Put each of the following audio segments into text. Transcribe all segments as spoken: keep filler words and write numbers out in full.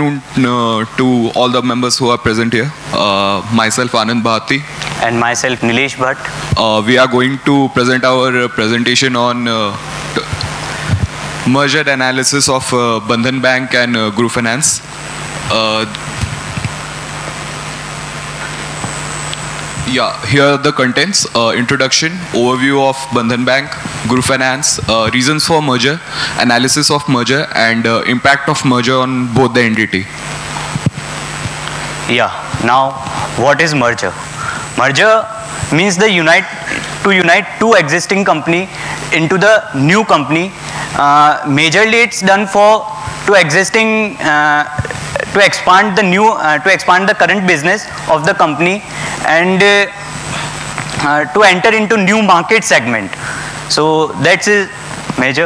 afternoon uh, to all the members who are present here. Uh, myself, Anand Bhati. And myself, Nilesh Bhatt. Uh, we are going to present our uh, presentation on uh, merger analysis of uh, Bandhan Bank and uh, GRUH Finance. Uh, Yeah, here are the contents. Uh, introduction, overview of Bandhan Bank, GRUH Finance, uh, reasons for merger, analysis of merger, and uh, impact of merger on both the entity. Yeah, now what is merger? Merger means the unite to unite two existing company into the new company. Uh, majorly it's done for to existing uh, to expand the new uh, to expand the current business of the company and uh, uh, to enter into new market segment. So that's a major.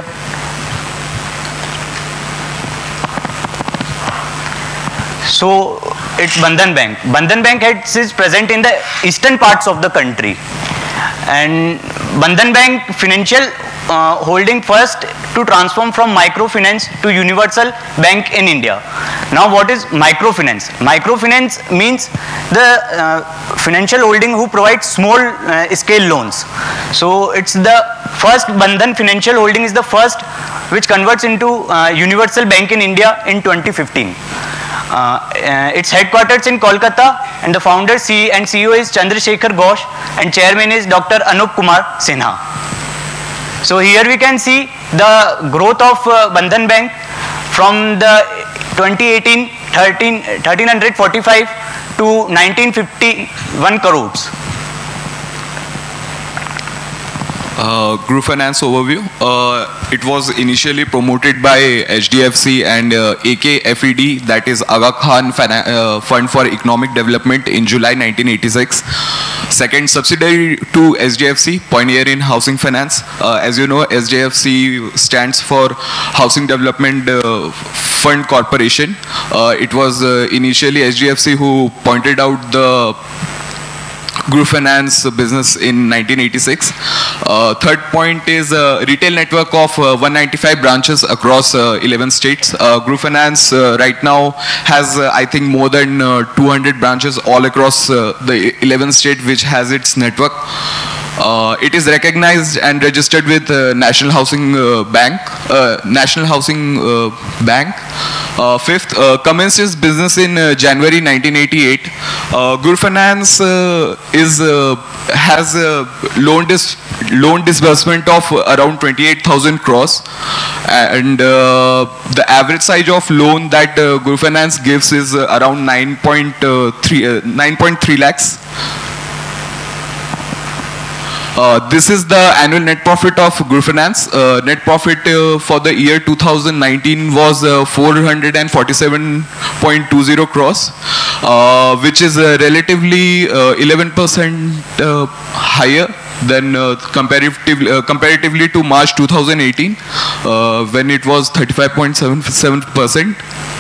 So it's Bandhan Bank. Bandhan Bank is present in the eastern parts of the country, and Bandhan Bank financial uh, holding first to transform from microfinance to universal bank in India. Now what is microfinance? Microfinance means the uh, financial holding who provides small uh, scale loans. So it's the first Bandhan financial holding is the first which converts into uh, universal bank in India in twenty fifteen. Uh, uh, its headquarters in Kolkata, and the founder C and C E O is Chandrasekhar Ghosh, and chairman is Doctor Anup Kumar Sinha. So here we can see the growth of uh, Bandhan Bank from the twenty eighteen thirteen, thirteen forty-five to nineteen fifty-one crores. Uh, GRUH Finance overview. Uh, it was initially promoted by H D F C and uh, A K F E D, that is Aga Khan uh, Fund for Economic Development, in July nineteen eighty-six. Second subsidiary to H D F C, pioneer in housing finance. Uh, as you know, H D F C stands for Housing Development uh, Fund Corporation. Uh, it was uh, initially H D F C who pointed out the GRUH Finance business in nineteen eighty-six. Uh, third point is a uh, retail network of uh, one hundred ninety-five branches across uh, eleven states. Uh, GRUH Finance uh, right now has uh, I think more than uh, two hundred branches all across uh, the eleven states which has its network. Uh, it is recognized and registered with uh, National Housing uh, Bank. Uh, National Housing uh, Bank. Uh, fifth, uh, commenced its business in uh, January nineteen eighty-eight. Uh, GRUH Finance uh, is uh, has a loan dis loan disbursement of around twenty-eight thousand crores, and uh, the average size of loan that uh, GRUH Finance gives is uh, around nine point three lakhs. Uh, this is the annual net profit of GRUH Finance. Uh, net profit uh, for the year two thousand nineteen was uh, four hundred forty-seven point two zero crores, uh, which is uh, relatively uh, eleven percent uh, higher than uh, comparatively, uh, comparatively to March two thousand eighteen, uh, when it was thirty-five point seven seven percent.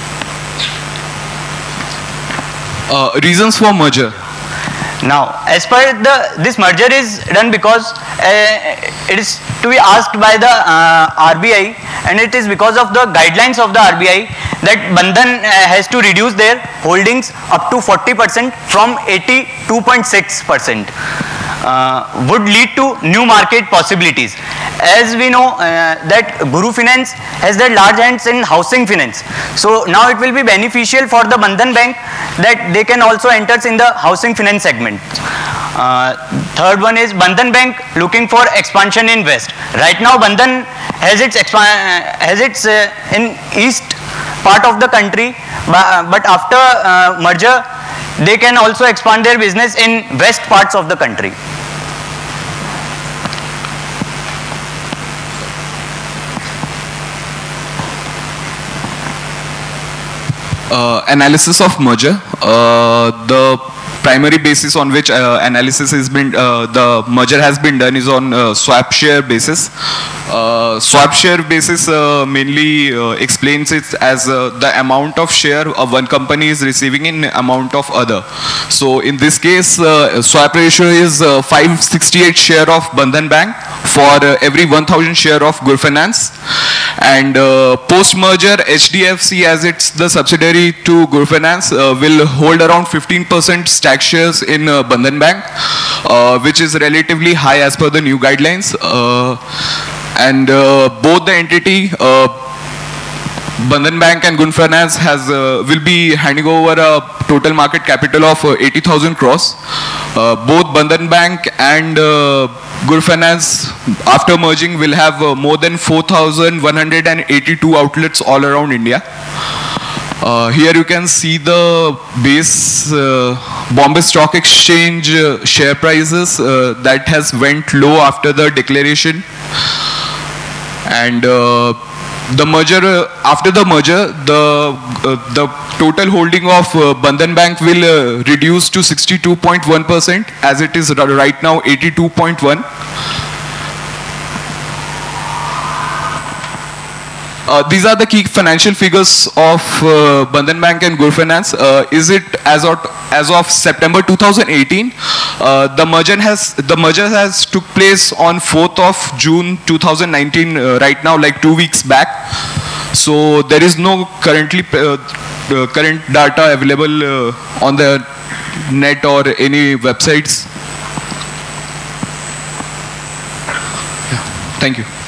Uh, reasons for merger. Now, as per the, this merger is done because uh, it is to be asked by the uh, R B I, and it is because of the guidelines of the R B I that Bandhan uh, has to reduce their holdings up to forty percent from eighty-two point six percent. Uh, would lead to new market possibilities. As we know uh, that GRUH Finance has their large hands in housing finance. So now it will be beneficial for the Bandhan Bank that they can also enter in the housing finance segment. Uh, third one is Bandhan Bank looking for expansion in West. Right now Bandhan has its, expa has its uh, in east part of the country, but, but after uh, merger they can also expand their business in west parts of the country. Uh, analysis of merger. Uh, the primary basis on which uh, analysis has been, uh, the merger has been done is on uh, swap share basis. Uh, swap share basis uh, mainly uh, explains it as uh, the amount of share of one company is receiving in amount of other. So in this case, uh, swap ratio is uh, five sixty-eight share of Bandhan Bank for uh, every one thousand share of GRUH Finance, And uh, post-merger, H D F C, as it's the subsidiary to G R U H Finance, uh, will hold around fifteen percent stack shares in uh, Bandhan Bank, uh, which is relatively high as per the new guidelines. Uh, and uh, both the entity, uh, Bandhan Bank and G R U H Finance, has uh, will be handing over a total market capital of uh, eighty thousand crores. Uh, both Bandhan Bank and uh, G R U H Finance, after merging, will have uh, more than four thousand one hundred eighty-two outlets all around India. Uh, here you can see the base uh, Bombay Stock Exchange uh, share prices uh, that has went low after the declaration. And uh, the merger, uh, after the merger, the uh, the total holding of uh, Bandhan Bank will uh, reduce to sixty-two point one percent, as it is right now eighty-two point one. Uh, these are the key financial figures of uh, Bandhan Bank and G R U H Finance. Uh, is it as of as of September two thousand eighteen? Uh, the merger has the merger has took place on fourth of June two thousand nineteen. Uh, right now, like two weeks back. So there is no currently uh, uh, current data available uh, on the net or any websites. Yeah. Thank you.